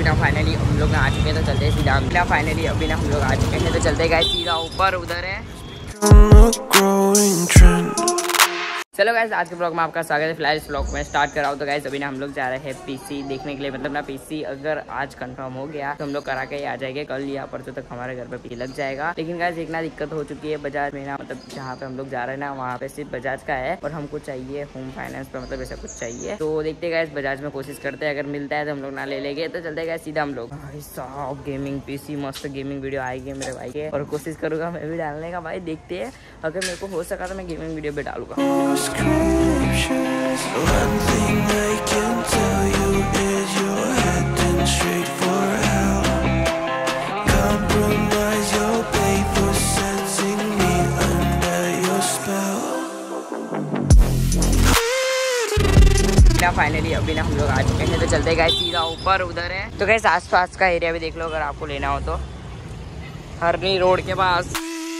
ना फाइनली हम लोग आ चुके हैं, तो चलते हैं सीधा। ना फाइनली अभी ना हम लोग आ चुके हैं, तो चलते गए सीधा ऊपर, उधर है। चलो गाइस, आज के ब्लॉग में आपका स्वागत है। फिलहाल इस ब्लॉग में स्टार्ट कर रहा हूँ। तो गाइस अभी ना हम लोग जा रहे हैं पीसी देखने के लिए, मतलब ना पीसी अगर आज कंफर्म हो गया तो हम लोग करा के आ जाएंगे। कल या परसों तक हमारे घर पे पीसी लग जाएगा। लेकिन गाइस एक ना दिक्कत हो चुकी है बजाज में ना, मतलब जहाँ पे हम लोग जा रहे हैं ना वहाँ पे सिर्फ बजाज का है और हमको चाहिए होम फाइनेंस पे, मतलब ऐसा कुछ चाहिए। तो देखते गाइस बजाज में कोशिश करते हैं, अगर मिलता है तो हम लोग ना ले लेंगे। तो चलते गाइस सीधा हम लोग। भाई साहब गेमिंग पीसी, मस्त गेमिंग वीडियो आएगी मेरे भाई के, और कोशिश करूँगा मैं भी डालने का। भाई देखते हैं, अगर मेरे को हो सका तो मैं गेमिंग वीडियो भी डालूंगा। One thing I can tell you is you're heading straight for hell. Compromise your play for sensing me under your spell. Finally अभी ना हम लोग आ चुके हैं, तो चलते गए सीधा ऊपर, उधर है। तो गैस आसपास का एरिया भी देख लो अगर आपको लेना हो तो, हरनी रोड के पास।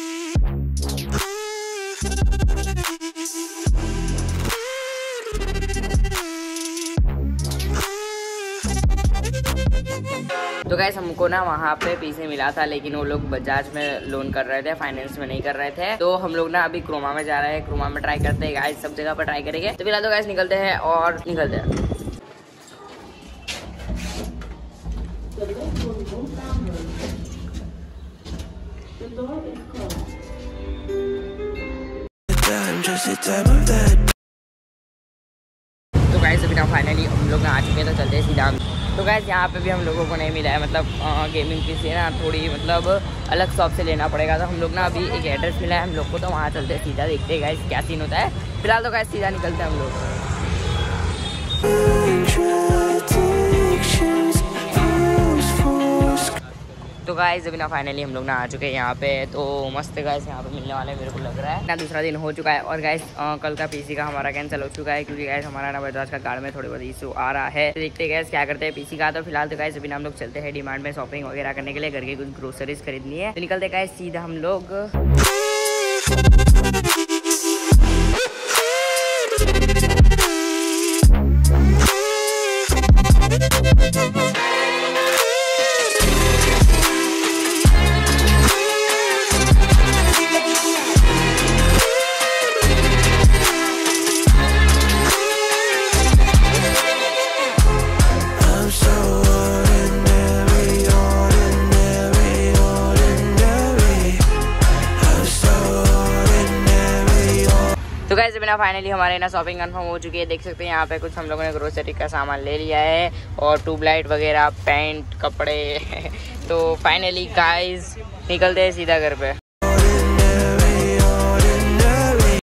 तो गाइस हमको ना वहाँ पे पीसी मिला था, लेकिन वो लोग बजाज में लोन कर रहे थे, फाइनेंस में नहीं कर रहे थे। तो हम लोग ना अभी क्रोमा में जा रहे हैं, क्रोमा में ट्राई करते हैं गाइस, सब जगह पर ट्राई करेंगे। तो फिलहाल तो गाइस निकलते हैं और निकलते हैं। तो गाइस अभी ना फाइनली हम लोग आ चुके हैं, तो चलते हैं सीधा। तो गाइस यहाँ पे भी हम लोगों को नहीं मिला है, मतलब गेमिंग पीसी ना थोड़ी मतलब अलग शॉप से लेना पड़ेगा। तो हम लोग ना अभी एक एड्रेस मिला है हम लोग को, तो वहाँ चलते हैं सीधा, देखते हैं गाइस क्या सीन होता है। फिलहाल तो गाइस सीधा निकलते हैं हम लोग। तो गाइस अभी ना फाइनली हम लोग ना आ चुके हैं यहाँ पे। तो मस्त गाइस यहाँ पे मिलने वाले मेरे को लग रहा है ना, दूसरा दिन हो चुका है। और गाइस कल का पीसी का हमारा कैंसिल हो चुका है, क्योंकि गाइस हमारा ना बजाज का कार्ड में थोड़ी बहुत इशू आ रहा है। तो देखते हैं गाइस क्या करते हैं पीसी का। तो फिलहाल तो गाइस अभी ना हम लोग चलते हैं डिमांड में शॉपिंग वगैरह करने के लिए, घर के कुछ ग्रोसरीज खरीदनी है। तो निकलते गाइस सीधा हम लोग। तो गाइस अभी ना फाइनली हमारे ना शॉपिंग कंफर्म हो चुकी है। देख सकते हैं यहाँ पे कुछ हम लोगों ने ग्रोसरी का सामान ले लिया है, और ट्यूबलाइट वगैरह, पेंट, कपड़े। तो फाइनली गाइस निकलते हैं सीधा घर पे।